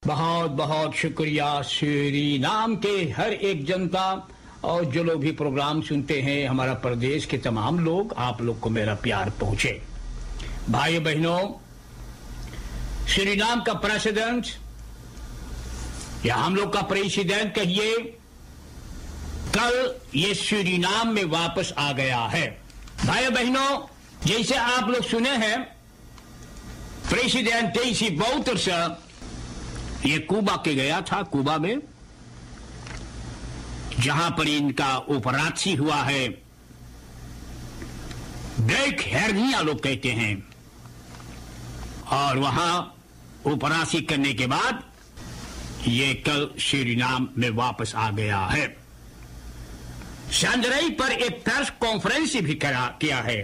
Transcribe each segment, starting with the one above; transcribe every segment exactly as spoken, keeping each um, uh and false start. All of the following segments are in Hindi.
बहुत बहुत शुक्रिया श्री नाम के हर एक जनता और जो लोग भी प्रोग्राम सुनते हैं, हमारा प्रदेश के तमाम लोग, आप लोग को मेरा प्यार पहुंचे। भाई बहनों, श्री नाम का प्रेसिडेंट या हम लोग का प्रेसिडेंट कहिए, कल ये सूरीनाम में वापस आ गया है। भाई बहनों, जैसे आप लोग सुने हैं, प्रेसिडेंट डेसी बाउटर्स ये कूबा के गया था, कूबा में जहां पर इनका उपराष्ट्रपति हुआ है, ब्रेक हेर्निया लोग कहते हैं, और वहां उपराष्ट्रपति करने के बाद ये कल सूरीनाम में वापस आ गया है। सांदरई पर एक प्रेस कॉन्फ्रेंस भी करा किया है।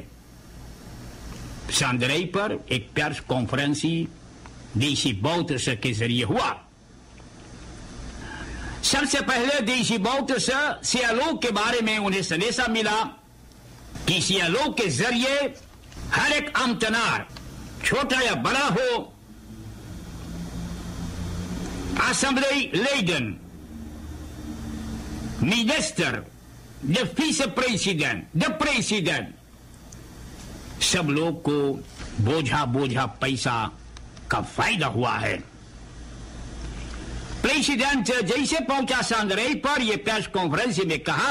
सांदरई पर एक प्रेस कॉन्फ्रेंस देसी बौद्ध के जरिए हुआ। सबसे पहले देसी बौद्ध सियालोग के बारे में उन्हें संदेशा मिला कि सियालोग के जरिए हर एक अमतनार, छोटा या बड़ा हो, असेंबली लेडन, minister, the vice president, the president, सब लोग को बोझा बोझा पैसा का फायदा हुआ है। प्रेसिडेंट जैसे पहुंचा सांदरई पर, यह प्रेस कॉन्फ्रेंस में कहा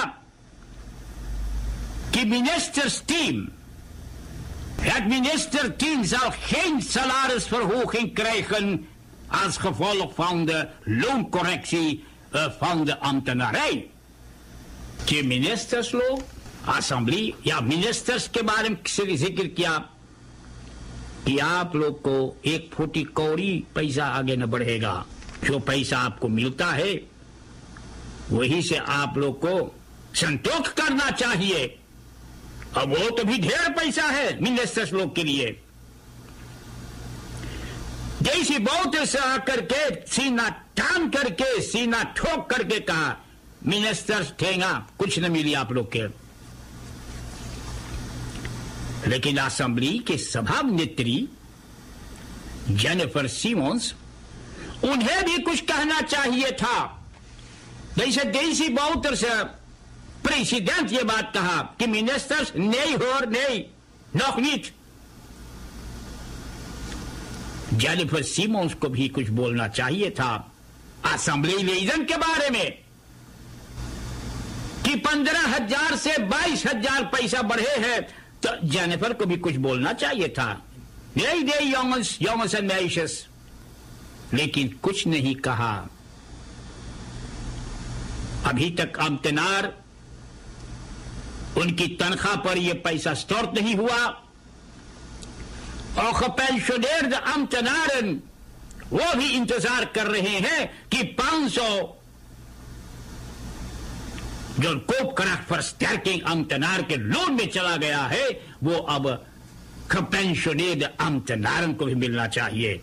कि ministers team, het ministerteam zal geen salarisverhoging krijgen als gevolg van de looncorrectie uh, van de ambtenarij. कि मिनिस्टर्स लोग, असेंबली या मिनिस्टर्स के बारे में किसी जिक्र किया कि आप लोग को एक फुटी कौड़ी पैसा आगे न बढ़ेगा। जो पैसा आपको मिलता है वही से आप लोग को संतोष करना चाहिए। अब वो तो भी ढेर पैसा है मिनिस्टर्स लोग के लिए। जैसी बहुत सा करके सीना टान करके, सीना ठोक करके कहा, मिनिस्टर्स ठेंगा कुछ न मिली आप लोग के। लेकिन असेंबली के सभानेत्री जेनिफर सिमोन्स, उन्हें भी कुछ कहना चाहिए था। जैसे देसी बाउटर से प्रेसिडेंट ये बात कहा कि मिनिस्टर्स नहीं हो, नहीं, noch nicht। जेनिफर सिमोन्स को भी कुछ बोलना चाहिए था असेंबली लीडर के बारे में कि पंद्रह हजार से बाईस हजार पैसा बढ़े हैं, तो जेनिफर को भी कुछ बोलना चाहिए था। नहीं दे यंगस यंगस एंड मेइशस, लेकिन कुछ नहीं कहा। अभी तक अम्तनार, उनकी तनख्वाह पर यह पैसा स्टोर नहीं हुआ, और gepensioneerde ambtenaren वो भी इंतजार कर रहे हैं कि पांच सौ जो कोपकराक versterking अम्तनार के लोन में चला गया है, वो अब gepensioneerde ambtenaren को भी मिलना चाहिए।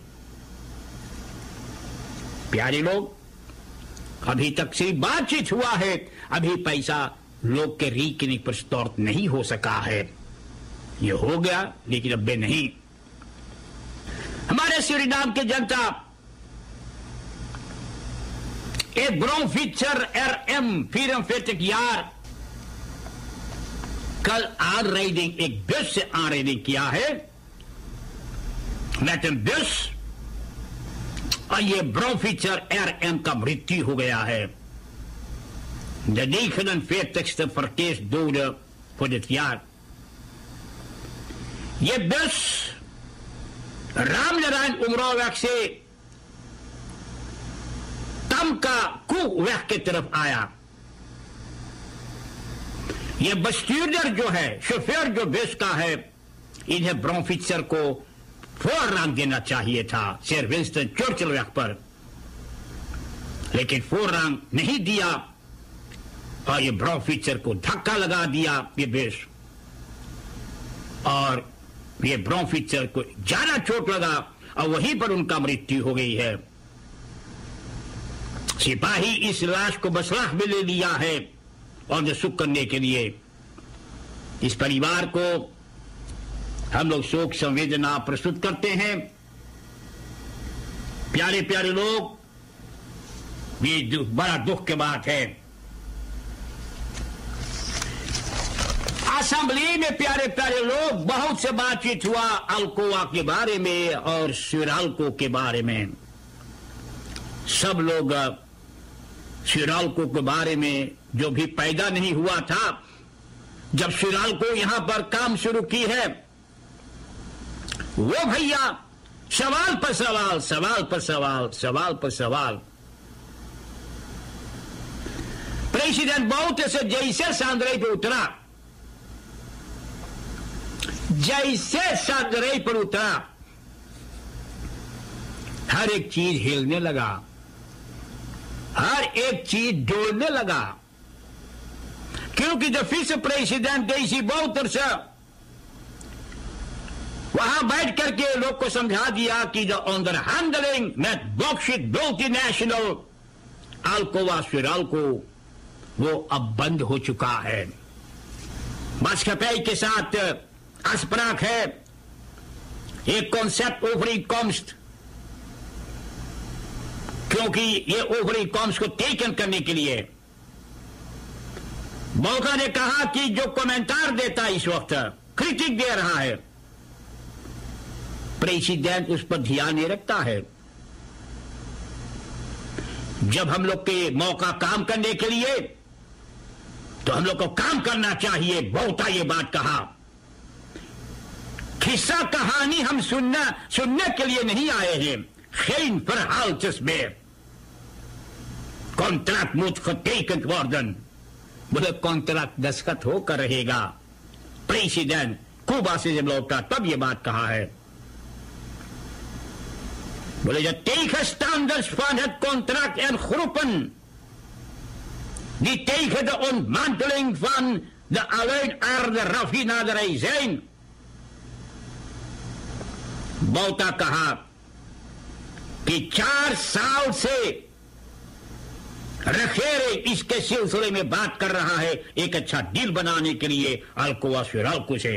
प्यारे लोग, अभी तक सिर्फ बातचीत हुआ है, अभी पैसा लोग के रीकनिंग पर स्टोर नहीं हो सका है। ये हो गया लेकिन अब नहीं। हमारे सूरीनाम के जनता एक ब्रोफिचर एर एम vierenveertig jaar कल आर राइडिंग, एक बस से आर राइडिंग किया है met een bus, और ये ब्रोफिचर एर एम का मृत्यु हो गया है। De negenenveertigste verkeersdode voor dit jaar। ये बस रामनारायण उमरावweg से तमका कुवैग की तरफ आया। ये बस्ट्यूडर जो है, शोफेर जो बस का है, इन्हें ब्रोफिचर को फोररांग देना चाहिए था सर विंस्टन चर्चिल वैग पर, लेकिन फोररांग नहीं दिया और ये ब्रोफिचर को धक्का लगा दिया ये बस, और ये ब्रोफिचर को ज्यादा चोट लगा और वहीं पर उनका मृत्यु हो गई है। सिपाही इस लाश को बसराह में ले लिया है और जो सुख करने के लिए इस परिवार को हम लोग शोक संवेदना प्रस्तुत करते हैं। प्यारे प्यारे लोग, ये दुख, बड़ा दुख की बात है। असेंबली में प्यारे प्यारे लोग बहुत से बातचीत हुआ अल्कोआ के बारे में और सिराल्को के बारे में। सब लोग सिराल्को के बारे में, जो भी पैदा नहीं हुआ था जब सिराल्को यहां पर काम शुरू की है, वो भैया सवाल पर सवाल, सवाल पर सवाल, सवाल पर सवाल। प्रेसिडेंट बहुत से जैसे सांदरे पे उतरा, जैसे सांदरे पर उतरा, हर एक चीज हिलने लगा, हर एक चीज डोलने लगा, क्योंकि जो विस प्रेसिडेंट डेसी बाउटर से वहां बैठ करके लोग को समझा दिया कि जो अंडर हैंडलिंग में बॉक्सिट मल्टीनेशनल अल्कोआ सिराल्को वो अब बंद हो चुका है। मास्कपे के साथ अस्पराक है एक कॉन्सेप्ट ओवरी कॉम्स्ट, क्योंकि ये ओवरी कॉम्स को टेकन करने के लिए मौका ने कहा कि जो कमेंटार देता है इस वक्त क्रिटिक दे रहा है, प्रेसिडेंट उस पर ध्यान नहीं रखता है। जब हम लोग के मौका काम करने के लिए तो हम लोग को काम करना चाहिए। बहुता ये बात कहा, किस्सा कहानी हम सुनना सुनने के लिए नहीं आए हैं। geen verhaaltjes meer. कॉन्ट्रैक्ट मुझको टेकन worden, बोले कॉन्ट्रैक्ट दस्तखत होकर रहेगा। प्रेसिडेंट कुबा से जब लौटा तब ये बात कहा है, बोले de tegenstanders van het contract en groepen die tegen de ontmanteling van de alleenaarde raffinaderij zijn, बौता कहा कि चार साल से रखेरे इसके सिलसिले में बात कर रहा है एक अच्छा डील बनाने के लिए अल्कोआ सिराल्को से।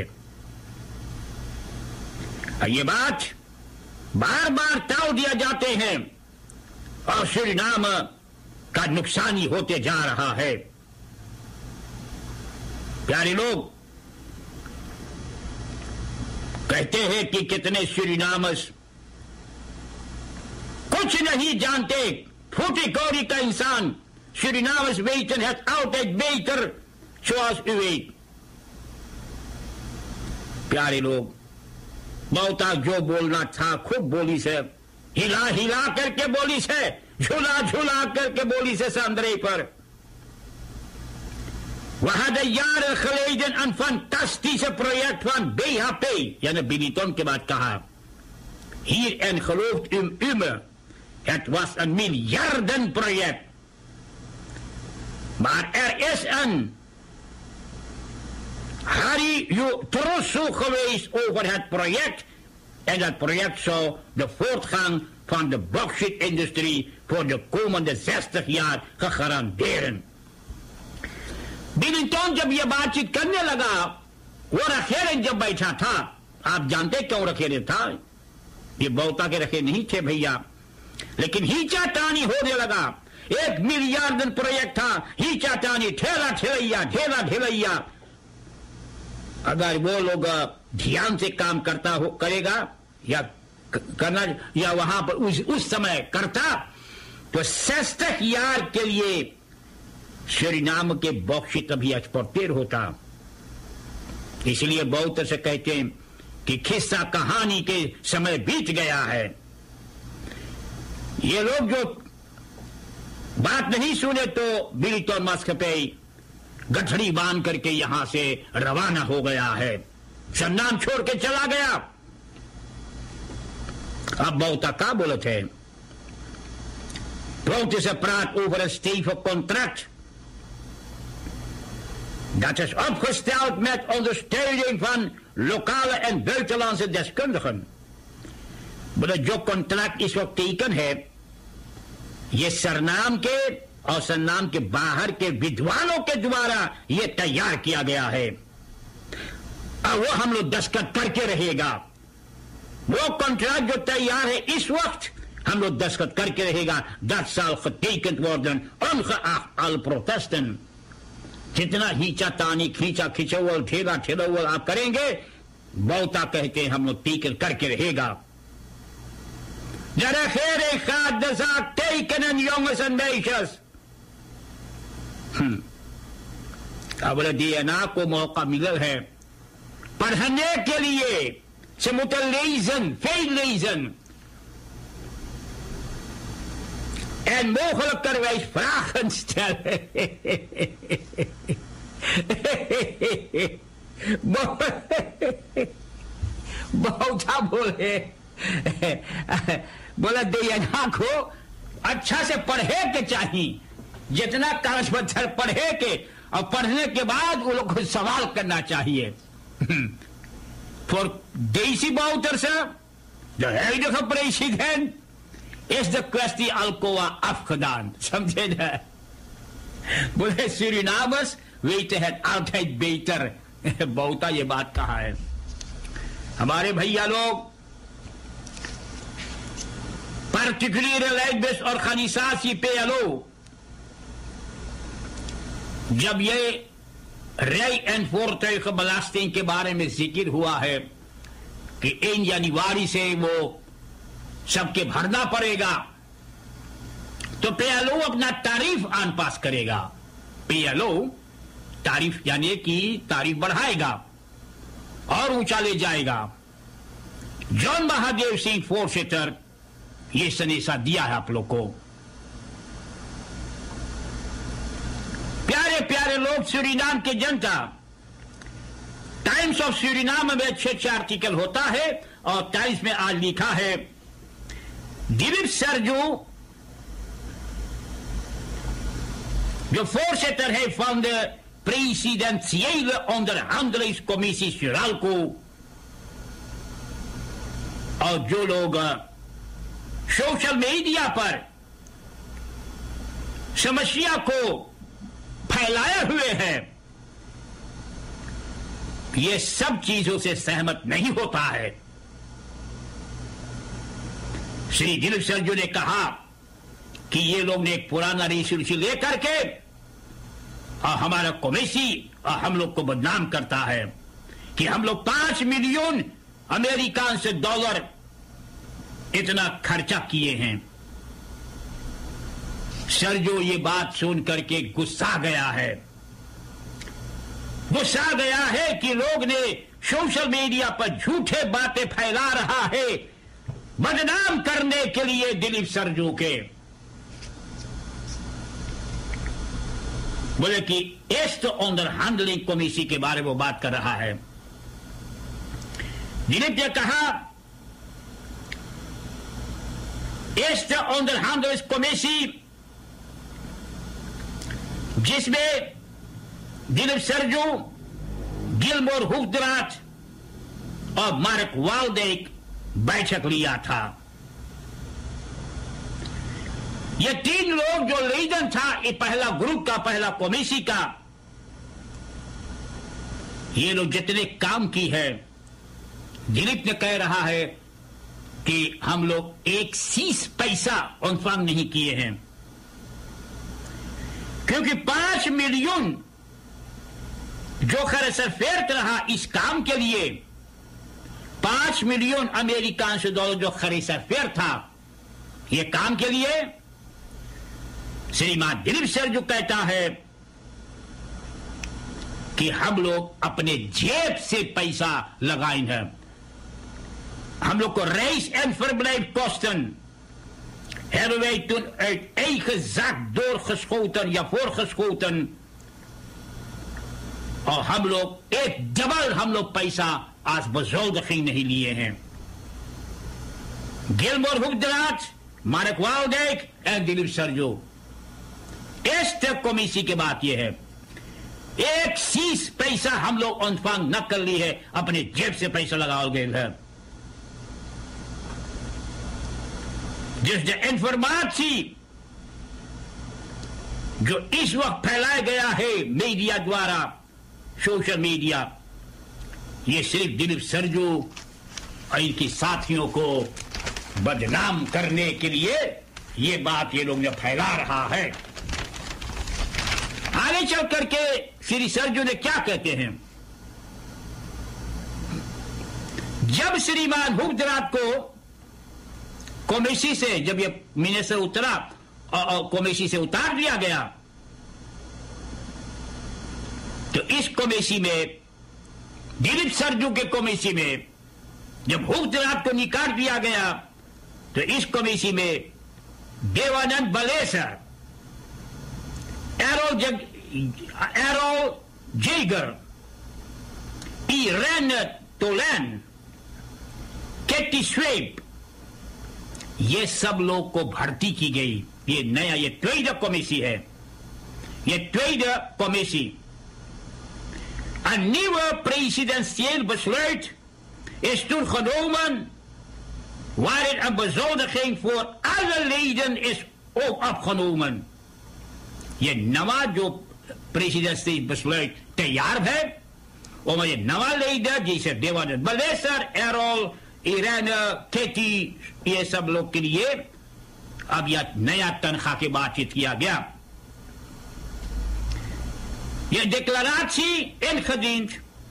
ये बात बार बार टाल दिया जाते हैं और सूरीनाम का नुकसान ही होते जा रहा है। प्यारे लोग कहते हैं कि कितने सूरीनामस कुछ नहीं जानते, फूटी कौड़ी का इंसान। सूरीनामस weten het altijd beter, zoals u weet। प्यारे लोग, बहुता जो बोलना था खूब बोली से, हिला हिला करके बोली से, झूला झूला करके बोली से सांदरे पर। We hadden jaren geleden een fantastische project van B H P, यानी Benetton के बाद कहा, hierin gelooft u, u me, het was een miljardenproject. Maar er is een Harry Trosso geweest over het project, en dat project zou de voortgang van de bauxietindustrie voor de komende zestig jaar garanderen। Billington जब यह बातचीत करने लगा, वो रखेरे जब बैठा था, आप जानते क्यों रखेरे था? ये बहुता के रखे नहीं थे भैया, लेकिन हीचा टानी होने लगा। एक मिलियार्डन प्रोजेक्ट था, हीचा टानी, ठेला ठेलैया, ढेला ढेलैया। अगर वो लोग ध्यान से काम करता हो करेगा या करना या वहां पर उस, उस समय करता तो सस्ते यार के लिए सूरीनाम के बॉक्सिट अभी एक्सपोर्टेर होता। इसलिए बहुत से कहते हैं कि किस्सा कहानी के समय बीत गया है। ये लोग जो बात नहीं सुने तो बिलिंगटन मास्कपे गठड़ी बांध करके यहां से रवाना हो गया है, सन्नाम छोड़ के चला गया। अब बहुता का बोलत है, बहुत से praat over een stevig contract dat is opgesteld met ondersteuning van lokale en buitenlandse deskundigen। बोले जो कॉन्ट्रैक्ट इस वक्त टेकन है, ये सरनाम के और सरनाम के बाहर के विद्वानों के द्वारा ये तैयार किया गया है और वो हम लोग दस्तखत करके रहेगा। वो कॉन्ट्रैक्ट जो तैयार है इस वक्त हम लोग दस्तखत करके रहेगा दस साल getekend worden ongeacht alle protesten. जितना खींचा तानी खींचा खिंचौल ठेला ठेलौल आप करेंगे बहुता कहते हैं हम लोग टेकन करके रहेगा. De regering gaat de zaak tekenen, jongens en meisjes. अब डीएनए को मौका मिला है पढ़ने के लिए. Ze moeten lezen, veel lezen. En mogelijkerwijs vragen stellen. बहुता बोले बोला डीएनए को अच्छा से पढ़े के चाहिए. जितना कागज पत्थर पढ़े के और पढ़ने के बाद वो लोग को सवाल करना चाहिए. Voor deze bouters, de huidige president, is de kwestie Alcoa afgedaan. Snap je dat? बोले Surinamers weten het altijd beter. बहुता ये बात कहा है. हमारे भैया लोग particuliere leidbus organisatie P L O जब ये rij- en voertuigenbelasting के बारे में जिक्र हुआ है कि एक जनवरी से वो सबके भरना पड़ेगा तो पीएलओ अपना तारीफ आन पास करेगा. पीएलओ तारीफ यानी कि तारीफ बढ़ाएगा और ऊंचा ले जाएगा. जॉन महादेव सिंह फोर्सेटर ये संदेशा दिया है आप लोग को. प्यारे प्यारे लोग, सूरीनाम के जनता, टाइम्स ऑफ सूरीनाम में अच्छे अच्छे आर्टिकल होता है और टाइम्स में आज लिखा है दिलीप सरजू जो voorzitter है van de presidentiële onderhandelingscommissie Suralco और जो लोग सोशल मीडिया पर समस्या को फैलाए हुए हैं ये सब चीजों से सहमत नहीं होता है. श्री दिलीप सरजू ने कहा कि ये लोग ने एक पुराना रेजोल्यूशन लेकर के और हमारा कमेटी और हम लोग को बदनाम करता है कि हम लोग पांच मिलियन अमेरिकन से डॉलर इतना खर्चा किए हैं. सरजू ये बात सुन करके गुस्सा गया है. गुस्सा गया है कि लोग ने सोशल मीडिया पर झूठे बातें फैला रहा है बदनाम करने के लिए दिलीप सरजू के. बोले कि एस्ट onderhandeling कमीसी के बारे में वो बात कर रहा है. दिलीप ने कहा एस्ट onderhandelingscommissie कमीसी जिसमें दिलीप सरजू, गिलमोर हुफ्दराट और मार्क वाल्डेक बैठक लिया था. ये तीन लोग जो लीडर था ये पहला ग्रुप का पहला कमेटी का ये लोग जितने काम की है दिलीप ने कह रहा है कि हम लोग एक सीस पैसा ऑनफांग नहीं किए हैं क्योंकि पांच मिलियन जो खर्च फेरत रहा इस काम के लिए पांच मिलियन अमेरिकन से डॉलर जो खर्च फेर था ये काम के लिए श्रीमान दिलीप सरजू कहता है कि हम लोग अपने जेब से पैसा लगाए हैं. हम लोग को reis en verblijfkosten hebben wij toen uit eigen zak doorgeschoten, ja voorgeschoten. और हम लोग एक डबल हम लोग पैसा आज bezoldiging नहीं लिए हैं. Gillmore Hoefdraad, Marc Waldeck and Dilip Sardjoe. इस कमेटी की बात यह है एक सीस पैसा हम लोग ऑनफांग न कर ली है अपने जेब से पैसा लगाओ गए है. जिस इंफॉर्मेशन जो इस वक्त फैलाया गया है मीडिया द्वारा सोशल मीडिया ये सिर्फ दिलीप सरजू और इनके साथियों को बदनाम करने के लिए ये बात ये लोग ने फैला रहा है। आगे चल करके श्री सरजू ने क्या कहते हैं, जब श्रीमान हुक्दरात को कोमेशी से, जब ये मिनिस्टर उतरा और कोमेशी से उतार दिया गया, तो इस कोमेशी में, दिलीप सरजू के कोमेशी में जब हुक्दरात को निकाल दिया गया, तो इस कोमेशी में देवानंद बलेसर, एरोल जग एरोल जेगर, इरेन टोलैन, केटी स्वेप, ये सब लोग को भर्ती की गई। ये नया, ये tweede commissie है, ये tweede commissie. Een nieuwe presidentieel besluit is toen genomen, waarin een bezoldiging voor alle leden is ook opgenomen. ये नवा जो प्रेसिडेंसी besluit तैयार है, और ये नवा लीडर जैसे देवानंद बलेसर, एरोल, इरेना, केटी, ये सब लोग के लिए अब यह नया तनख्वाह की बातचीत किया गया। Je declaratie ingediend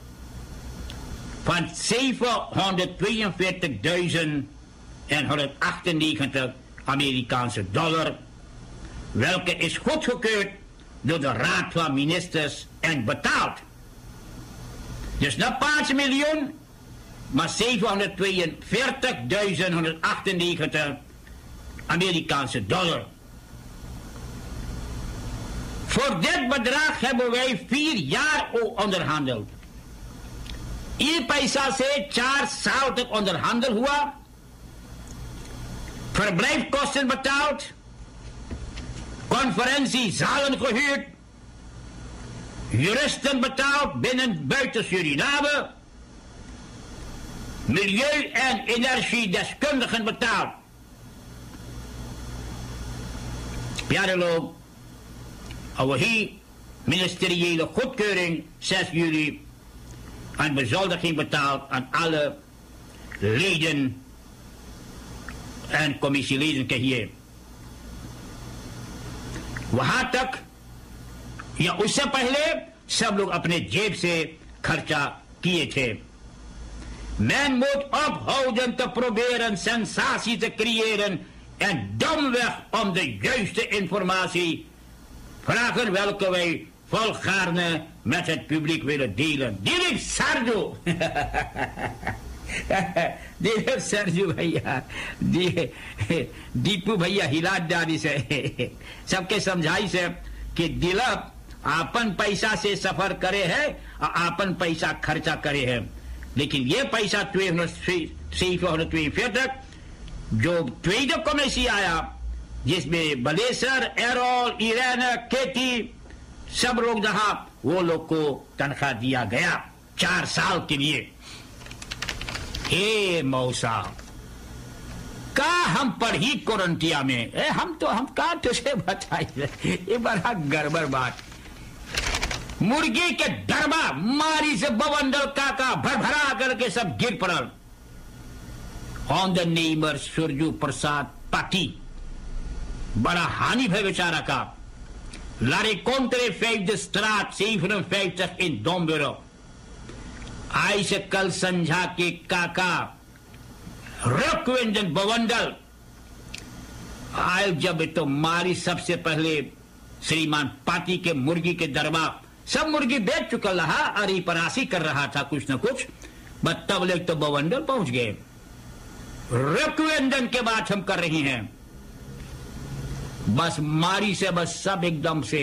van zevenhonderdtweeënveertigduizend honderdachtennegentig Amerikaanse dollar, welke is goedgekeurd door de Raad van Ministers en betaald. Dus niet vijf miljoen, maar zevenhonderdtweeënveertigduizend honderdachtennegentig Amerikaanse dollar. Voor dit bedrag hebben wij vier jaar onderhandeld. ये पैसा से चार साल तक onderhandel हुआ, verblijfkosten betaald, conferentiezalen gehuurd, juristen betaald binnen buiten Suriname, milieu- en energiedeskundigen betaald. प्यारे लोग, और वही ministeriële goedkeuring zes juli een bezoldiging betaald aan alle leden en commissieleden कहिए। वहां तक या उससे पहले सब लोग अपने जेब से खर्चा किए थे। Men moet ophouden te proberen sensatie te creëren en domweg om de juiste informatie vragen welke wij volgaarne met het publiek willen delen। Dilip Sarju, Dilip Sarju भैया, दीपू भैया हिलादारी से सबके समझाई से कि दिलीप आपन पैसा से सफर करे है और आपन पैसा खर्चा करे है, लेकिन ये पैसा tweehonderdtweeënveertig जो tweede commissie आया, जिसमें बलेसर, एरोल, इरेना, केटी सब लोग रहा, वो लोग को तनख्वाह दिया गया चार साल के लिए। हे मौसा, का हम पढ़ी कोरंटिया में, ए, हम तो हम का तुझे बताई, ये बड़ा गड़बड़ बात। मुर्गी के डरबा मारी से बवंडल काका भरभरा करके सब गिर पड़ल। ondernemer सुरजू प्रसाद पाटी, बड़ा हानि भय बेचारा का। Larry Contere vijfde straat zevenenvijftig in Domburg। आई से कल संझा के काका रकवेंजन बवंडल आए, जब तो मारी सबसे पहले श्रीमान पाटी के मुर्गी के दरबा, सब मुर्गी बेच चुका रहा, अरी परासी कर रहा था कुछ न कुछ, बस तब लोग तो बवंडल पहुंच गए। रकवेंजन के बात हम कर रही हैं, बस मारी से बस सब एकदम से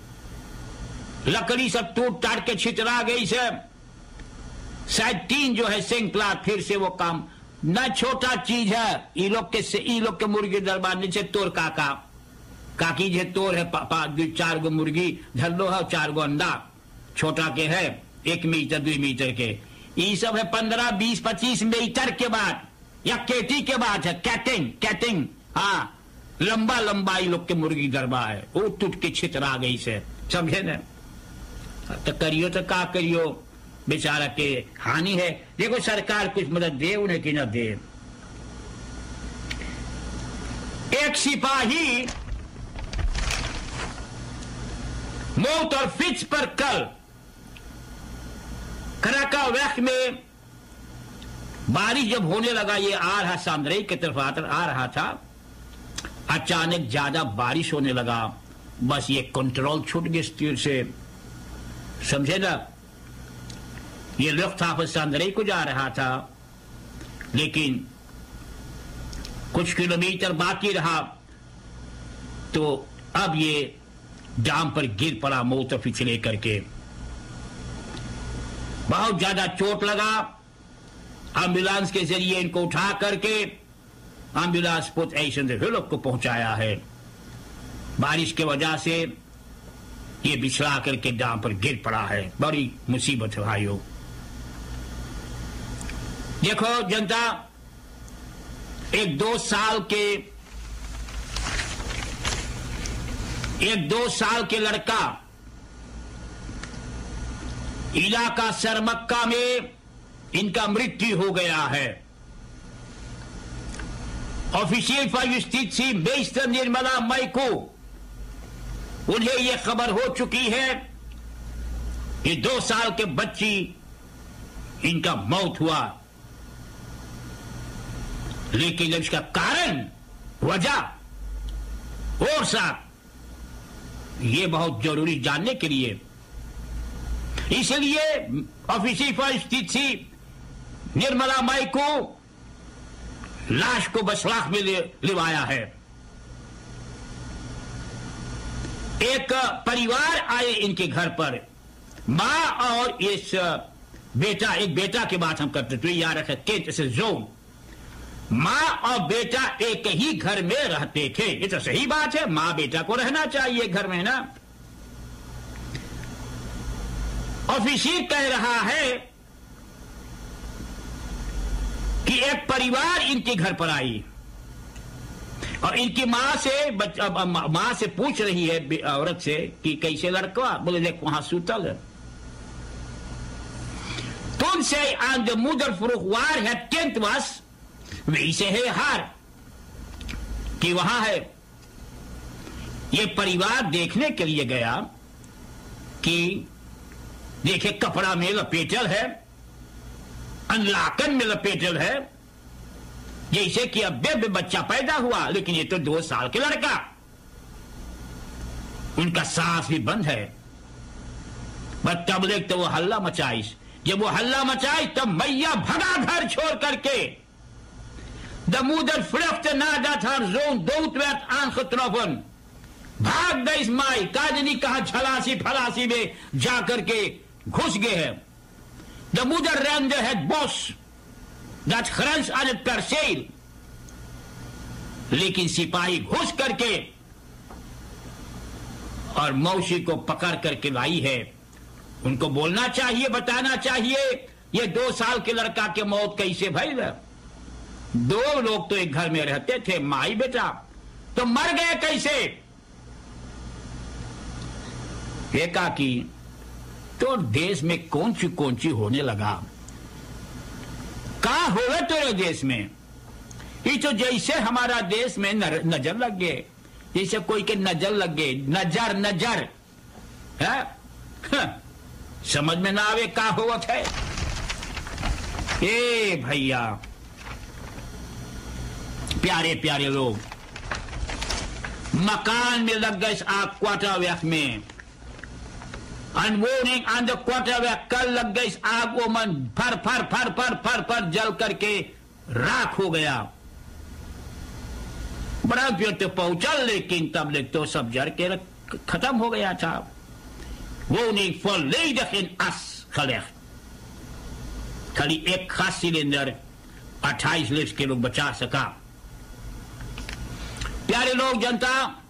लकड़ी सब टूट टाट के छितरा गई से। शायद तीन जो है सिंकला फिर से वो काम न, छोटा चीज है। ई लोग के से ई लोग के मुर्गी दरबार नीचे तोर काका काकी जे तोर है पांच चार गो मुर्गी धल्लो है, चार गो अंडा छोटा के है, एक मीटर दो मीटर के। ये सब है पंद्रह बीस पच्चीस मीटर के बाद या केटी के बाद है, कैटिंग कैटिंग हाँ, लंबा लंबा ई लोग के मुर्गी दरबा है, वो टूट के छितरा गई से, समझे न। तो करियो तो का करियो, बेचारा के हानि है। देखो सरकार कुछ मदद दे उन्हें कि न दे। एक सिपाही मौत और फिच पर कल कराकावेक में बारिश जब होने लगा, ये आ रहा सांद्रे की तरफ आ रहा था, अचानक ज्यादा बारिश होने लगा, बस ये कंट्रोल छूट गया स्टीयर से, समझे ना। ये लुफ्तांसा सांद्रे को जा रहा था, लेकिन कुछ किलोमीटर बाकी रहा तो अब ये जाम पर गिर पड़ा मोटर फिसले करके, बहुत ज्यादा चोट लगा। एम्बुलेंस के जरिए इनको उठा करके एम्बुलेंस पोर्ट हिलक को पहुंचाया है। बारिश की वजह से ये बिछड़ा करके जाम पर गिर पड़ा है, बड़ी मुसीबत है भाइयों। देखो जनता, एक दो साल के एक दो साल के लड़का इलाका सरमक्का में इनका मृत्यु हो गया है। ऑफिशियल फॉर स्थित सी बेस्टर निर्मला मई को उन्हें यह खबर हो चुकी है कि दो साल के बच्ची इनका मौत हुआ, लेकिन इसका कारण, वजह और साथ ये बहुत जरूरी जानने के लिए, इसलिए ऑफिशियल फॉर स्थित सी निर्मला माई को लाश को बसलाख में लिवाया है। एक परिवार आए इनके घर पर, मां और इस बेटा, एक बेटा की बात हम करते तो याद रखे केट से जोन, मां और बेटा एक ही घर में रहते थे। ये तो सही बात है, मां बेटा को रहना चाहिए घर में ना। ऑफिशियल कह रहा है कि एक परिवार इनके घर पर आई और इनकी मां से मां से पूछ रही है औरत से कि कैसे लड़का, बोले देख वहां सुतल है। तुमसे आन द मुदर फ्रुखवार है टेंट वास वैसे है हार कि वहां है। ये परिवार देखने के लिए गया कि देखे कपड़ा में लपेटल है, अनलाकन में लपेटल है, जैसे कि अब बेबे बच्चा पैदा हुआ, लेकिन ये तो दो साल के लड़का, उनका सांस भी बंद है। बस तब देख तो वो हल्ला मचाइस, जब वो हल्ला मचाई तब मैया भगा घर छोड़ करके। द मुदर फ्रफ्ट नादा था जोन दोत वेट आंखत्रवन, भाग गई इस माई काजनी कहा छलासी फलासी में जाकर के घुस गए हैं। द मुदर रैन द हेड बॉस दैट खरंस आज परसेल, लेकिन सिपाही घुस करके और मौसी को पकड़ करके लाई है। उनको बोलना चाहिए, बताना चाहिए ये दो साल के लड़का के मौत कैसे भई है। दो लोग तो एक घर में रहते थे, माई बेटा, तो मर गए कैसे। एकाकी तो देश में कौन सी कौन सी होने लगा, कहा होगा तेरे देश में। ये तो जैसे हमारा देश में नजर लग गए, जैसे कोई के नजर लग गए, नजर नजर है, समझ में ना आवे का हुआ है। ए भैया प्यारे प्यारे लोग, मकान में लग गए आग क्वार्टर में, अनवोनिंग ऑन द क्वार्टर, कल लग गई आग, वो मन फर फर फर फर फर फर जल करके राख हो गया। बड़ा देर तो पहुंचा, लेकिन तब ले तो सब जल के खत्म हो गया था। वो नहीं volledig in as gelegd, खाली एक खास सिलेंडर अट्ठाईस लीटर के लोग बचा सका। प्यारे लोग, जनता,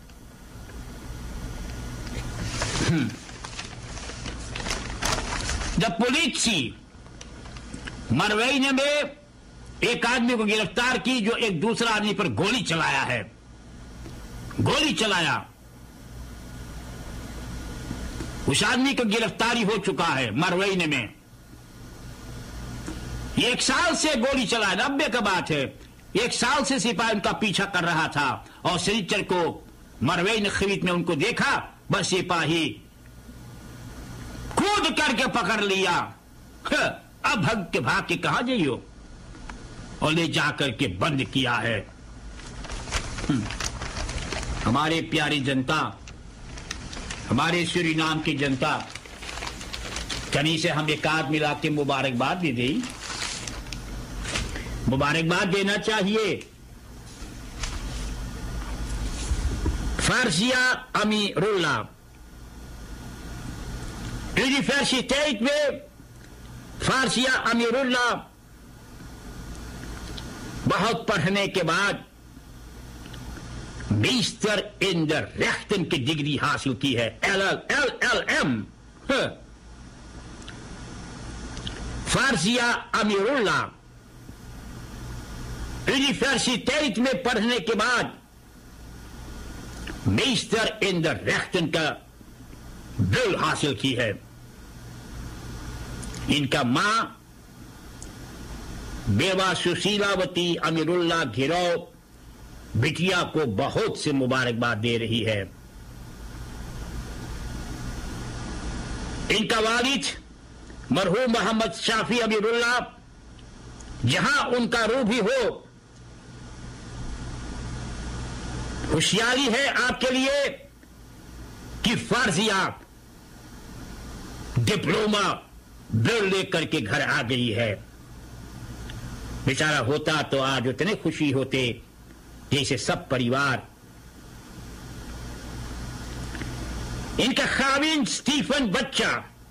द पुलिस मरवैने में एक आदमी को गिरफ्तार की जो एक दूसरा आदमी पर गोली चलाया है, गोली चलाया। उस आदमी को गिरफ्तारी हो चुका है मरवैने में। एक साल से गोली चलाया, नब्बे का बात है। एक साल से सिपाही उनका पीछा कर रहा था और शनिचर को मरवे नखरीत में उनको देखा, बस सिपाही कूद करके पकड़ लिया। अब भग के भाग के कहा जाइयो, और ले जाकर के बंद किया है। हमारे प्यारी जनता, हमारे सूरीनाम की जनता, कहीं से हम एक आध मिला के मुबारकबाद दे दी, मुबारकबाद देना चाहिए। फारसिया अमीरुल्लाह यूनिवर्सिटी में फारसिया अमीरुल्लाह बहुत पढ़ने के बाद मिस्टर इन द रेख्तन की डिग्री हासिल की है, एल एल एल एम। फारसिया अमीरुल्लाह यूनिवर्सिटी में पढ़ने के बाद मिस्टर इन द रेख्तन का बिल हासिल की है। इनका मां बेवा सुशीलावती अमीरुल्लाह गिरोह बिटिया को बहुत से मुबारकबाद दे रही है। इनका वालिद मरहूम मोहम्मद शाफी अमीरुल्लाह, जहां उनका रूह भी हो, होशियारी है आपके लिए कि फारसिया डिप्लोमा बिल लेकर के घर आ गई है। बेचारा होता तो आज उतने खुशी होते जैसे सब परिवार। इनका खाविन स्टीफन बच्चा,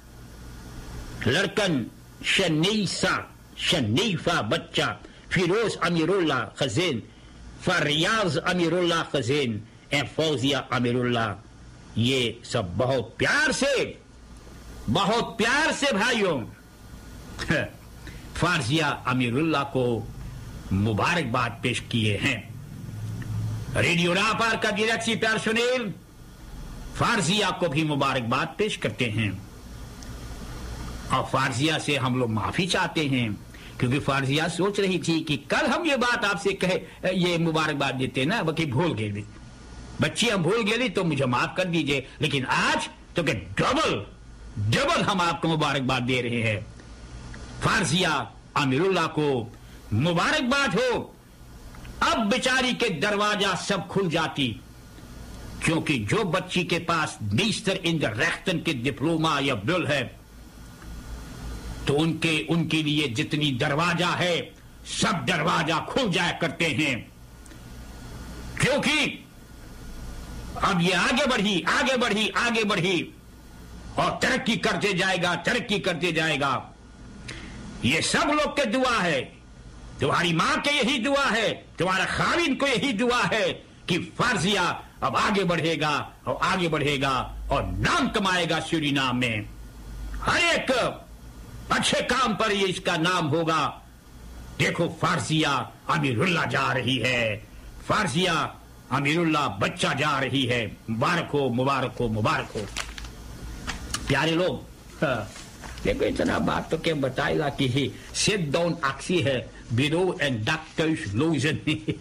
लड़कन शनीसा शनीफा बच्चा, फिरोज अमीरुल्लाह खजीन, फरियाज अमीरुल्लाह खजीन एवं फौजिया अमीरुल्लाह, ये सब बहुत प्यार से बहुत प्यार से भाइयों फारसिया अमीरुल्लाह को मुबारकबाद पेश किए हैं। रेडियो रापार का डायरेक्टर पर्सोनेल फारसिया को भी मुबारकबाद पेश करते हैं और फारसिया से हम लोग माफी चाहते हैं, क्योंकि फारसिया सोच रही थी कि कल हम ये बात आपसे कहे, ये मुबारकबाद देते ना, बाकी भूल गए बच्ची, हम भूल गए तो मुझे माफ कर दीजिए, लेकिन आज तो क्या डबल डबल हम आपको मुबारकबाद दे रहे हैं। फारसिया अमीरुल्लाह को मुबारकबाद हो। अब बेचारी के दरवाजा सब खुल जाती, क्योंकि जो बच्ची के पास मिस्टर इन द रेख्तन के डिप्लोमा या बिल है, तो उनके उनके लिए जितनी दरवाजा है सब दरवाजा खुल जाया करते हैं, क्योंकि अब ये आगे बढ़ी आगे बढ़ी आगे बढ़ी और तरक्की करते जाएगा तरक्की करते जाएगा। ये सब लोग के दुआ है, तुम्हारी मां के यही दुआ है, तुम्हारा खाविन को यही दुआ है कि फारसिया अब आगे बढ़ेगा और आगे बढ़ेगा और नाम कमाएगा सूरीनाम में। हर एक अच्छे काम पर ये इसका नाम होगा। देखो फारसिया अमीरुल्लाह जा रही है, फारसिया अमीरुल्लाह बच्चा जा रही है। मुबारक हो मुबारक हो मुबारक हो प्यारे लोग। हाँ, देखो इतना बात तो क्या बताएगा कि ही सिट डाउन अक्सी है बिरो एंड डॉक्टर्स लोजन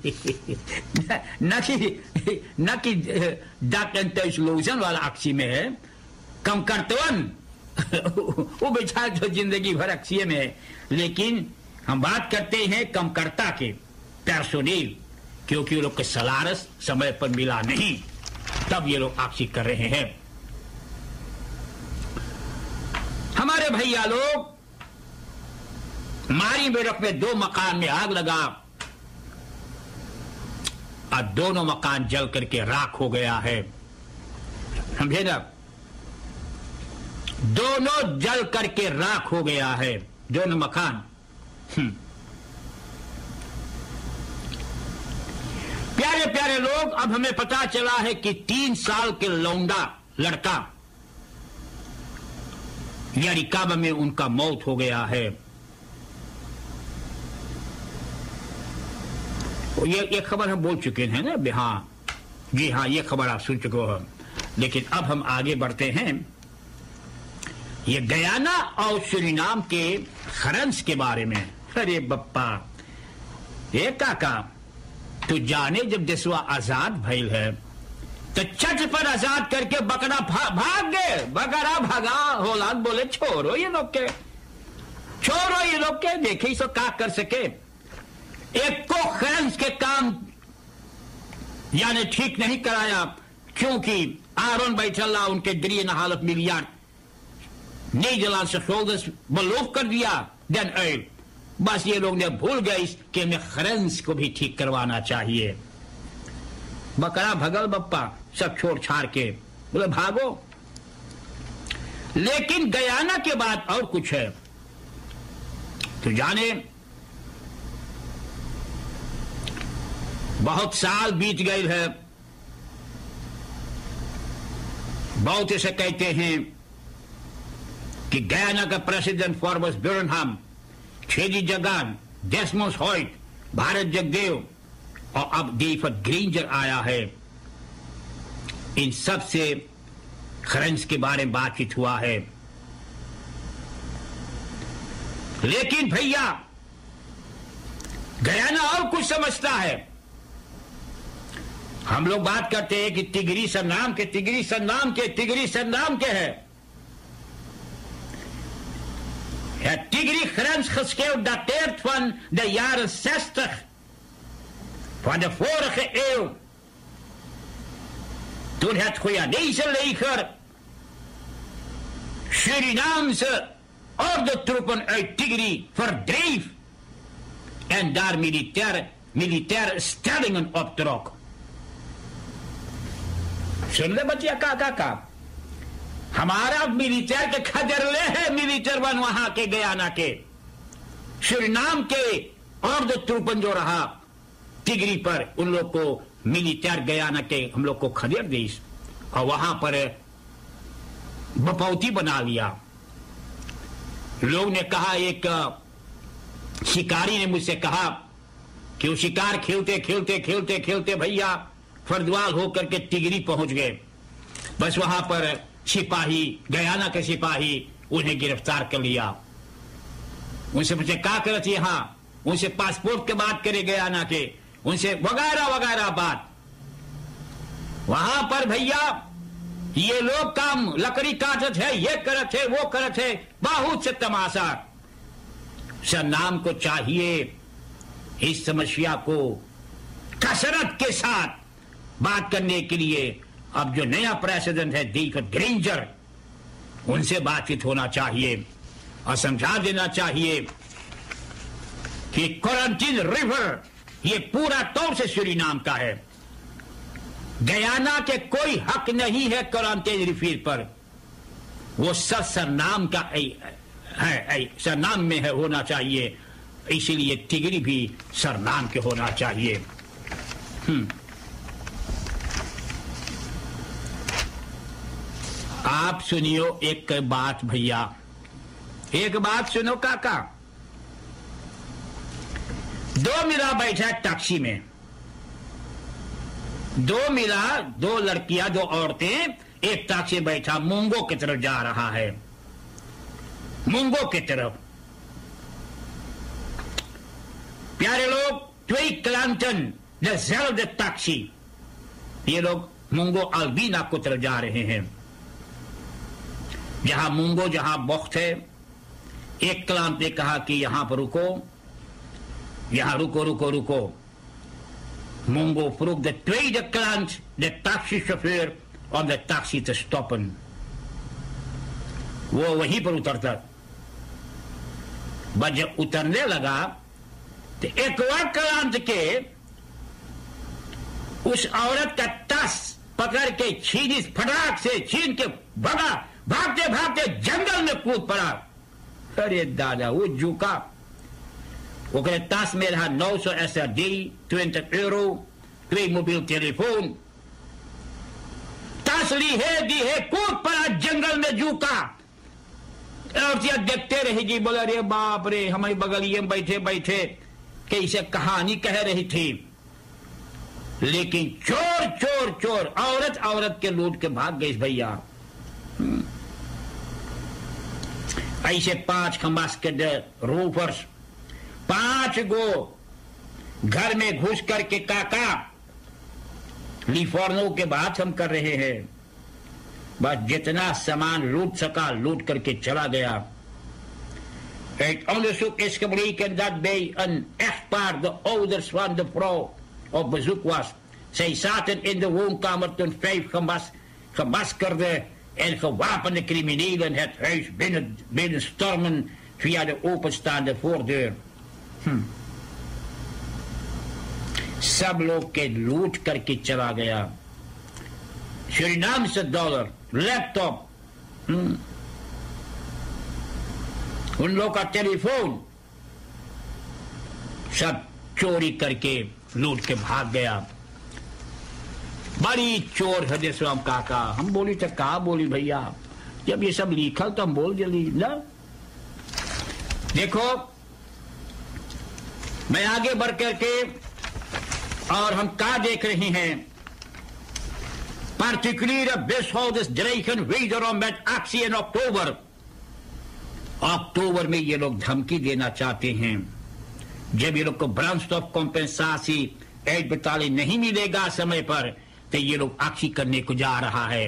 न कि न कि डॉक्टर्स लोजन वाला अक्सी में है, कम करतवन वो बेचारा तो जिंदगी भर अक्सी में है। लेकिन हम बात करते हैं कमकर्ता के पर्सोनेल, क्योंकि वो लोग के सलारस समय पर मिला नहीं, तब ये लोग अक्सी कर रहे हैं। हमारे भैया लोग, मारी बेरक में दो मकान में आग लगा और दोनों मकान जल करके राख हो गया है। समझे ना, दोनों जल करके राख हो गया है, दोनों मकान। प्यारे प्यारे लोग, अब हमें पता चला है कि तीन साल के लौंडा लड़का यरिकाबा में उनका मौत हो गया है। ये ये खबर हम बोल चुके हैं ना, हाँ जी हाँ, ये खबर आप सुन चुके हो। लेकिन अब हम आगे बढ़ते हैं, ये गयाना और सूरीनाम के खरंस के बारे में। अरे बप्पा, ये काका तो जाने जब देशवा आजाद भइल है तो चट पर आजाद करके बकरा भा, भाग गए। बकरा भागा, औलाद बोले छोड़ो ये लोग के, छोड़ो ये लोग के, देखे सो क्या कर सके। एक को खैंस के काम यानी ठीक नहीं कराया, क्योंकि आरोन बैठल्ला उनके दरिए न हालत मिलियन नीदरलैंड शोल्डर्स बलूफ कर दिया। देन ऑयल बस ये लोग ने भूल गए कि हमें खरेंस को भी ठीक करवाना चाहिए। बकरा भगल बप्पा सब छोड़ छाड़ के बोले भागो। लेकिन गयाना के बाद और कुछ है, तो जाने बहुत साल बीत गए है। बहुत ऐसे कहते हैं कि गयाना का प्रेसिडेंट फॉर्मस ब्यूरनहाम, छेदी जगान, डेस्मोस हॉइट, भारत जगदेव और अब डेविड ग्रेंजर आया है। इन सब से खरेंस के बारे में बातचीत हुआ है। लेकिन भैया गयाना और कुछ समझता है। हम लोग बात करते हैं कि तिगरी सरनाम के, तिगरी सरनाम के, तिगरी सरनाम के है। Het Tigri grens geschil dateert van de jaren zestig van de vorige eeuw. Toen het Guyanese leger Surinaamse ordentroepen uit Tigri verdreef en daar militaire, militaire stellingen optrok. सुन ले बच्चिया का का का हमारा मिलिटर के खजरले है, मिलिटर वन वहां के गयाना के सुरीनाम के और जो ट्रूपन जो रहा तिगरी पर, उन लोग को मिलिटर गयाना के हम लोग को खदेड़ दी और वहां पर बपौती बना लिया। लोग ने कहा, एक शिकारी ने मुझसे कहा कि वो शिकार खेलते खेलते खेलते खेलते भैया फर्दवाल होकर के तिगरी पहुंच गए। बस वहां पर सिपाही, गयाना के सिपाही उन्हें गिरफ्तार कर लिया। उनसे पूछे क्या करते यहां, उनसे पासपोर्ट के बात करे गयाना के, उनसे वगैरह वगैरह बात। वहां पर भैया ये लोग काम लकड़ी काटत है, ये करत है, वो करत है, बहुत से तमाशा। सरनाम को चाहिए इस समस्या को कसरत के साथ बात करने के लिए अब जो नया प्रेसिडेंट है डेविड ग्रेंजर, उनसे बातचीत होना चाहिए और समझा देना चाहिए कि क्वारंटीन रिवर ये पूरा तौर से सूरीनाम का है। गयाना के कोई हक नहीं है क्वारंटीन रिफिल पर, वो सब सरनाम का है, सरनाम में है होना चाहिए। इसीलिए तिगरी भी सरनाम के होना चाहिए। हम्म आप सुनियो एक बात भैया, एक बात सुनो काका। दो मिला बैठा टैक्सी में, दो मिला, दो लड़कियां, दो औरतें, एक टैक्सी बैठा मुंगो की तरफ जा रहा है, मुंगो की तरफ। प्यारे लोग, ट्वेई क्लांटन द टैक्सी, ये लोग मुंगो अल्बीना को तरफ जा रहे हैं। जहां मुंगो, जहां बख्त है, एक क्लांत ने कहा कि यहां पर रुको, यहां रुको रुको रुको। मुंगो vroeg de tweede klant, de taxichauffeur, om de taxi te stoppen. वो वहीं पर उतरता। बस जब उतरने लगा तो एक और क्लांत के उस औरत का टस पकड़ के छीनी, फटाक से छीन के भगा, भागते भागते जंगल में कूद पड़ा। अरे दादा, वो झुका, ओकरे tas में रहा नौ सौ S R D, twintig euro, twee mobiel telefoon। tas ली है, दी है, कूद पड़ा जंगल में, झुका। और देखते रही जी, बोला रे बाप रे, हमारी बगलिए में बैठे बैठे कैसे कहानी कह रही थी। लेकिन चोर चोर चोर, औरत औरत के लूट के भाग गई भैया। ऐसे पांच खम्बास के रूफर्स, पांच गो घर में घुस करके काका लिफोर्नो के बात हम कर रहे हैं, बस जितना सामान लूट सका लूट करके चला गया. Uit onderzoek is gebleken dat bij een echtpaar de ouders van de vrouw op bezoek was. Zij zaten in de woonkamer toen vijf gemas gemaskerde en gewapende criminelen het huis binnen, binnenstormen via de openstaande voordeur. Hm. सब लोग के लूट करके चला गया. सूरीनाम से डॉलर, लैपटॉप, उन लोग का टेलीफोन सब चोरी करके लूट के भाग गया. बड़ी चोर हृदय स्वाम काका. हम बोली तो कहा बोली भैया, जब ये सब लिखल तो हम बोल जल्दी ना. देखो मैं आगे बढ़ करके और हम क्या देख रहे हैं. Particuliere bushouders dreigen wederom met actie in oktober. अक्टूबर में ये लोग धमकी देना चाहते हैं. जब ये लोग को ब्रांडस्टॉफ कॉम्पेंसासी एड बताली नहीं मिलेगा समय पर, तो ये लोग एक्शन करने को जा रहा है.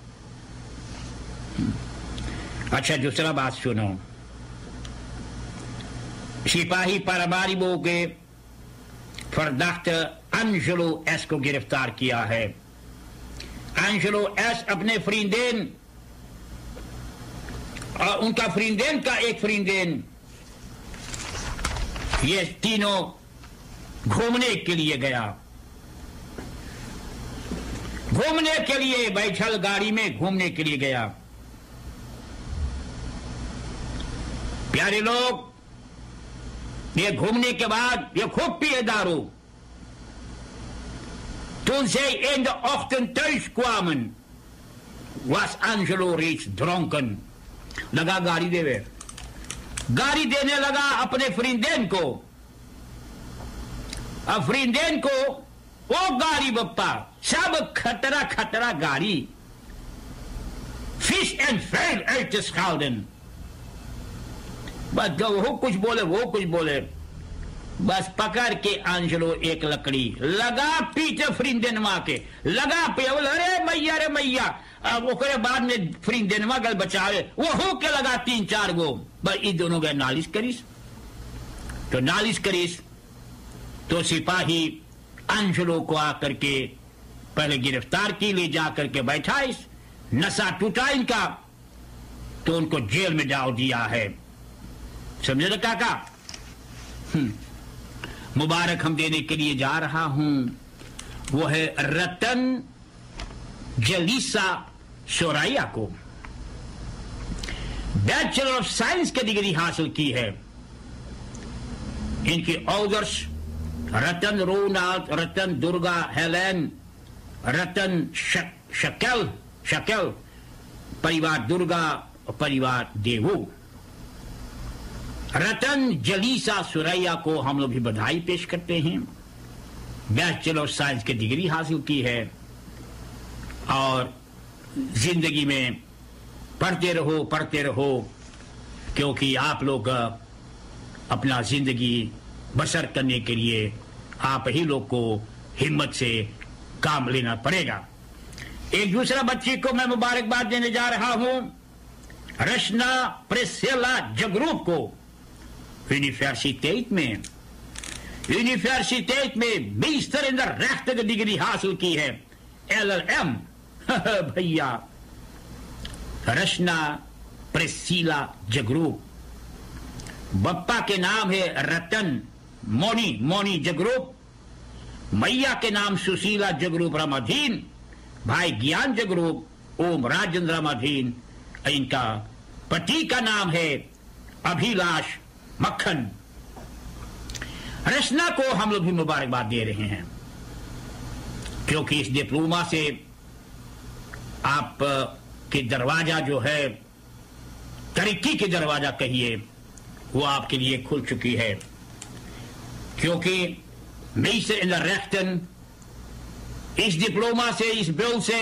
अच्छा दूसरा बात सुनो. सिपाही पारामारिबो के फरदाख्त एंजेलो एस को गिरफ्तार किया है. एंजेलो एस अपने फ्रींदेन और उनका फ्रींदेन का एक फ्रींदेन, ये तीनों घूमने के लिए गया. घूमने के लिए बैठल गाड़ी में घूमने के लिए गया. प्यारे लोग, ये घूमने के बाद ये खूब पिए दारू. Toen zij in de ochtend thuis kwamen, was Angelo reeds dronken. लगा गाड़ी देवे, गाड़ी देने लगा अपने फ्रींदेन को. अब फ्रींदेन को वो गाड़ी बप्पा सब खतरा खतरा गाड़ी फिश एंड फेल uit te schelden. बस वो कुछ बोले वो कुछ बोले, बस पकड़ के एंजेलो एक लकड़ी लगा पीछे फ्रींदेनवा के, लगा पे. अरे मैया रे मैया. अब ओकरे बाद में फ्रींदेनवा गल बचावे, वो हो के लगा तीन चार गो. बस इन दोनों गए नालिश करीस. तो नालिश करीस तो सिपाही एंजेलो को आकर के पहले गिरफ्तार की, ले जा करके बैठा. इस नशा टूटा इनका तो उनको जेल में डाल दिया है. समझे ना काका. मुबारक हम देने के लिए जा रहा हूं. वो है रतन जलीसा सोराया को. बैचलर ऑफ साइंस की डिग्री हासिल की है. इनके ऑर्डर्स रतन रोनाल्ड, रतन दुर्गा हेलेन, रतन शक, शकेल शकेल, परिवार दुर्गा और परिवार देवू. रतन जलीसा सुरैया को हम लोग भी बधाई पेश करते हैं. बैचलर ऑफ साइंस की डिग्री हासिल की है और जिंदगी में पढ़ते रहो पढ़ते रहो, क्योंकि आप लोग अपना जिंदगी बसर करने के लिए आप ही लोग को हिम्मत से काम लेना पड़ेगा. एक दूसरा बच्ची को मैं मुबारकबाद देने जा रहा हूं. रचना प्रिस्सिला जगरूप को यूनिवर्सिटेट में यूनिवर्सिटेट में meester in de rechten की डिग्री हासिल की है. L L M. भैया रचना प्रिस्सिला जगरूप. बप्पा के नाम है रतन मोनी मोनी जगरूप. मैया के नाम सुशीला जगरूप रामाधीन. भाई ज्ञान जगरूप ओम राजेंद्र रामाधीन. इनका पति का नाम है अभिलाष मक्खन. रचना को हम लोग भी मुबारकबाद दे रहे हैं, क्योंकि इस डिप्लोमा से आप के दरवाजा जो है, तरक्की के दरवाजा कहिए, वो आपके लिए खुल चुकी है. क्योंकि meester in de rechten, इस डिप्लोमा से, इस बिल से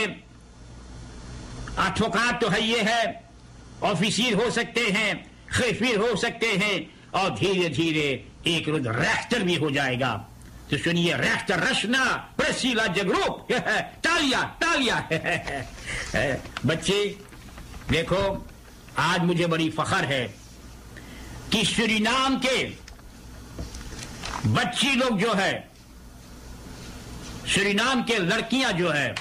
एडवोकेट तो है, ये है, ऑफिसर हो सकते हैं, खफीर हो सकते हैं, और धीरे धीरे एक रोज रेक्टर भी हो जाएगा. तो सुनिए, रेख्तर रचना प्रसीला जगरूप, तालिया तालिया। बच्चे देखो, आज मुझे बड़ी फख्र है कि सूरीनाम के बच्ची लोग जो है, सूरीनाम के लड़कियां जो है,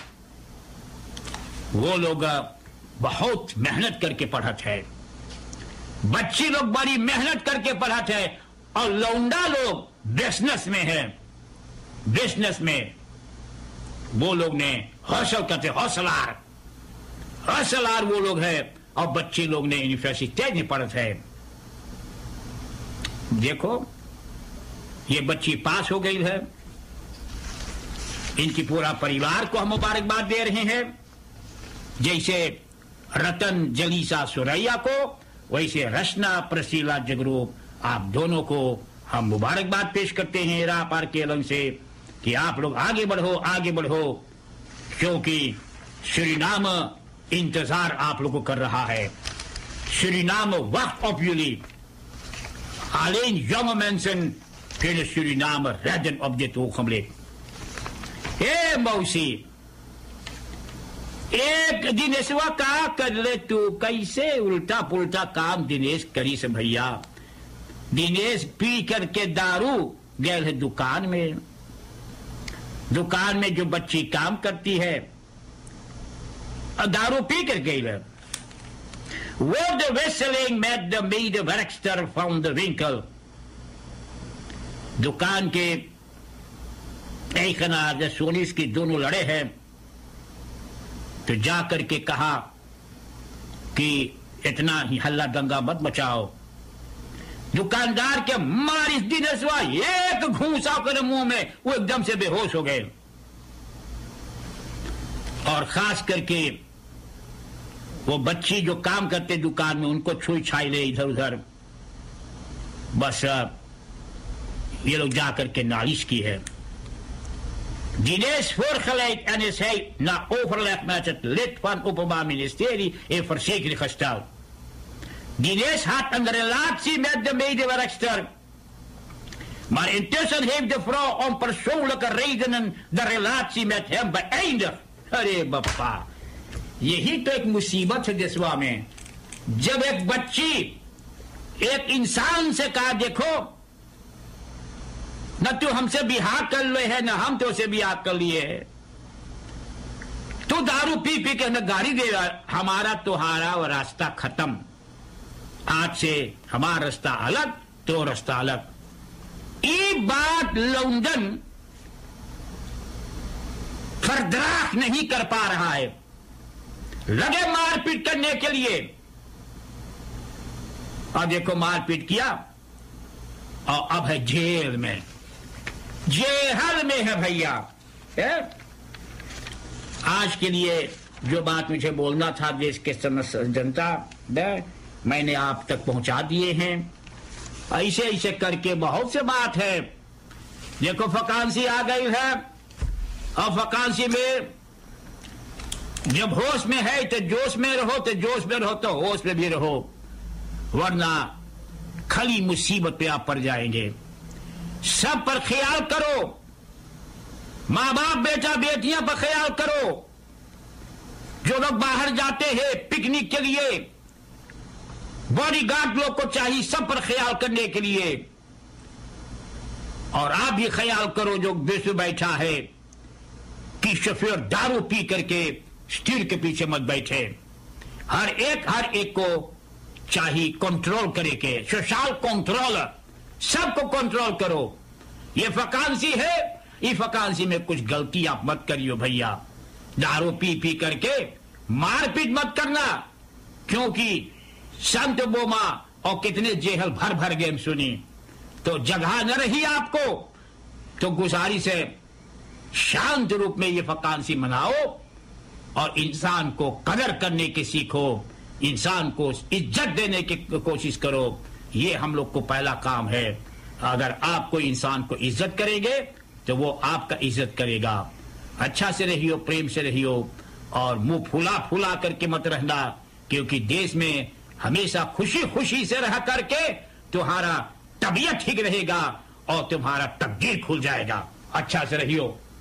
वो लोग बहुत मेहनत करके पढ़त है। बच्ची लोग बड़ी मेहनत करके पढ़त है, और लौंडा लोग बिजनेस में है। बिजनेस में वो लोग ने हौसल करते, हौसलार हौसलार वो लोग है, और बच्चे लोग ने यूनिवर्सिटी में पढ़त है। देखो, ये बच्ची पास हो गई है, इनकी पूरा परिवार को हम मुबारकबाद दे रहे हैं। जैसे रतन जलीसा सुरैया को, वैसे रचना प्रसीला जगरूप, आप दोनों को हम मुबारकबाद पेश करते हैं राह पार के अलंग से कि आप लोग आगे बढ़ो, आगे बढ़ो, क्योंकि सूरीनाम इंतजार आप लोगों को कर रहा है। Suriname wacht op jullie. Alleen jonge mensen kunnen Suriname redden op dit ogenblik. Hé मौसी, एक दिनेशवा का कर ले तू, कैसे उल्टा पुल्टा काम दिनेश करी से भैया। दिनेश पी करके दारू गए है दुकान में। दुकान में जो बच्ची काम करती है, दारू पी कर गई है। वो de wisseling met de medewerkster van de winkel. दुकान के eigenaar de सोनीस की दोनों लड़े हैं, तो जा करके कहा कि इतना ही हल्ला दंगा मत मचाओ। दुकानदार के मार इस दिन एक घूसा कर मुंह में, वो एकदम से बेहोश हो गए। और खास करके वो बच्ची जो काम करते दुकान में, उनको छुई छाई ले इधर उधर। बस ये लोग जाकर के नालिश की है। Dinees voorgeleid en is hij na overleg met het lid van het Openbaar Ministerie in verzekering gesteld. Dinees had een relatie met de medewerkster, maar intussen heeft de vrouw om persoonlijke redenen de relatie met hem beëindigd. अरे बापा, यही तो एक मुसीबत है देशवा में, जब एक बच्ची एक इंसान से कहा देखो न तू हमसे बिहार कर ले है, न हम तो उसे बिहार कर लिए है, तू दारू पी पी के न गाड़ी दे, हमारा तुम्हारा वो रास्ता खत्म, आज से हमारा रास्ता अलग, तो रास्ता अलग। ये बात लंदन बर्दाश्त नहीं कर पा रहा है, लगे मारपीट करने के लिए। और देखो मारपीट किया और अब है जेल में, जेहल में है भैया। आज के लिए जो बात मुझे बोलना था देश के समस्त जनता, मैंने आप तक पहुंचा दिए हैं। ऐसे ऐसे करके बहुत से बात है। देखो वैकेंसी आ गई है, और वैकेंसी में जब होश में है तो जोश में रहो, तो जोश में रहो तो होश में भी रहो, वरना खली मुसीबत पे आप पड़ जाएंगे। सब पर ख्याल करो, माँ बाप बेटा बेटियां पर ख्याल करो। जो लोग बाहर जाते हैं पिकनिक के लिए, बॉडीगार्ड लोग को चाहिए सब पर ख्याल करने के लिए। और आप भी ख्याल करो जो बेसु बैठा है कि शोफर दारू पी करके स्टीयर के पीछे मत बैठे। हर एक हर एक को चाहिए कंट्रोल करे के, सोशल कंट्रोल, सबको कंट्रोल करो। ये वैकेंसी है, इस वैकेंसी में कुछ गलती आप मत करियो भैया। दारू पी पी करके मारपीट मत करना, क्योंकि संत बोमा और कितने जेहल भर भर गए सुनी, तो जगह न रही आपको। तो गुजारिश है शांत रूप में ये वैकेंसी मनाओ और इंसान को कदर करने के सीखो, इंसान को इज्जत देने की कोशिश करो। ये हम लोग को पहला काम है। अगर आप कोई इंसान को इज्जत करेंगे तो वो आपका इज्जत करेगा। अच्छा से रहियो, प्रेम से रहियो, और मुंह फुला फुला करके मत रहना, क्योंकि देश में हमेशा खुशी खुशी से रह करके तुम्हारा तबीयत ठीक रहेगा और तुम्हारा तकदीर खुल जाएगा। अच्छा से रहियो।